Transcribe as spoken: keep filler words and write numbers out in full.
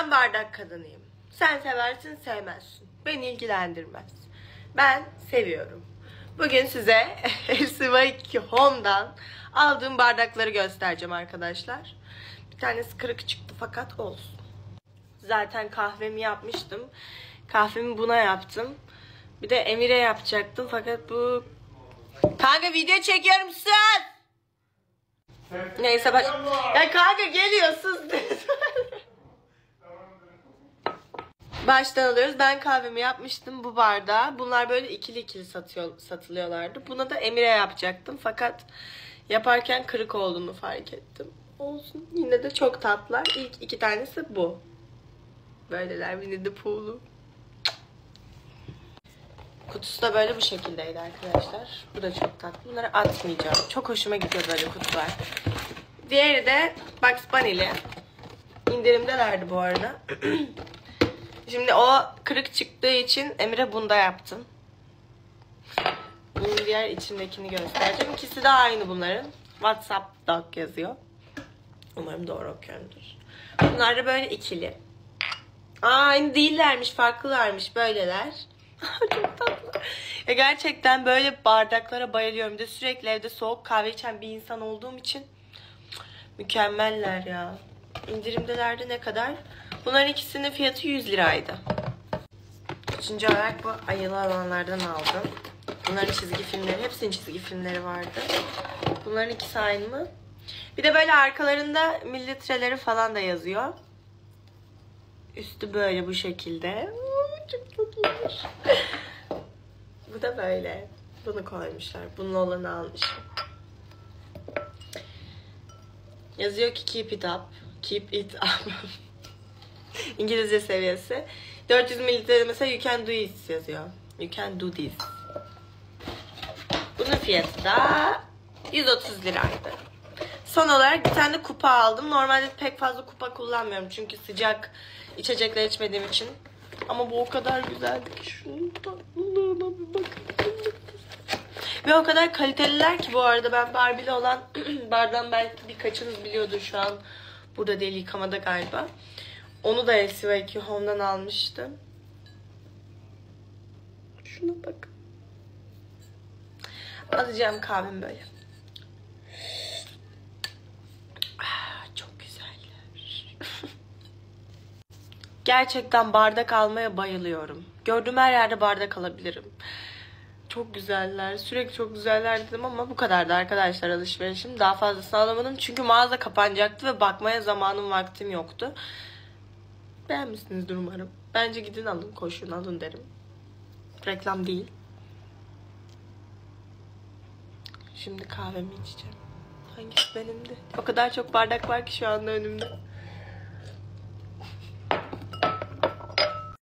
Ben bardak kadınıyım. Sen seversin sevmezsin. Beni ilgilendirmez. Ben seviyorum. Bugün size L C V iki Home'dan aldığım bardakları göstereceğim arkadaşlar. Bir tanesi kırık çıktı fakat olsun. Zaten kahvemi yapmıştım. Kahvemi buna yaptım. Bir de Emir'e yapacaktım fakat bu... Kanka video çekiyorum sus! Neyse baş... Ya kanka geliyor sus! Baştan alıyoruz. Ben kahvemi yapmıştım bu bardağa. Bunlar böyle ikili ikili satıyor, satılıyorlardı. Buna da Emir'e yapacaktım. Fakat yaparken kırık olduğunu fark ettim. Olsun. Yine de çok tatlılar. İlk iki tanesi bu. Böyleler. Winnie the Pooh'lu. Kutusu da böyle bu şekildeydi arkadaşlar. Bu da çok tatlı. Bunları atmayacağım. Çok hoşuma gidiyor böyle kutular. Diğeri de Bugs Bunny'li. İndirimdelerdi bu arada. Şimdi o kırık çıktığı için Emir'e bunda yaptım. Bunun diğer içindekini göstereceğim. İkisi de aynı bunların. WhatsApp Dog yazıyor. Umarım doğru okuyorumdur. Bunlar da böyle ikili. Aa, aynı değillermiş, farklılarmış böyleler. Çok tatlı. Ya gerçekten böyle bardaklara bayılıyorum. Bir de sürekli evde soğuk kahve içen bir insan olduğum için mükemmeller ya. İndirimdelerde ne kadar? Bunların ikisinin fiyatı yüz liraydı. Üçüncü olarak bu ayılı olanlardan aldım. Bunların çizgi filmleri, hepsinin çizgi filmleri vardı. Bunların ikisi aynı mı? Bir de böyle arkalarında mililitreleri falan da yazıyor. Üstü böyle bu şekilde. Çok tatlıymış. Bu da böyle. Bunu koymuşlar. Bunun olanı almışım. Yazıyor ki keep it up. Keep it up. İngilizce seviyesi. dört yüz mililitre mesela you can do this yazıyor. You can do this. Bunun fiyatı da yüz otuz liraydı. Son olarak bir tane kupa aldım. Normalde pek fazla kupa kullanmıyorum. Çünkü sıcak içecekler içmediğim için. Ama bu o kadar güzeldi ki şunun tatlılığına bir bakın. Ve o kadar kaliteliler ki bu arada ben Barbie'li olan bardan belki birkaçınız biliyordur şu an. Burada değil, yıkamada galiba. Onu da L C V iki Home'dan almıştım. Şuna bak. Alacağım kahvemi böyle. Ah, çok güzeller. Gerçekten bardak almaya bayılıyorum. Gördüğüm her yerde bardak alabilirim. Çok güzeller. Sürekli çok güzeller dedim ama bu kadardı arkadaşlar alışverişim. Daha fazlasını alamadım. Çünkü mağaza kapanacaktı ve bakmaya zamanım vaktim yoktu. Beğenmişsinizdir umarım. Bence gidin alın, koşun alın derim. Reklam değil. Şimdi kahvemi içeceğim. Hangisi benimdi? O kadar çok bardak var ki şu anda önümde.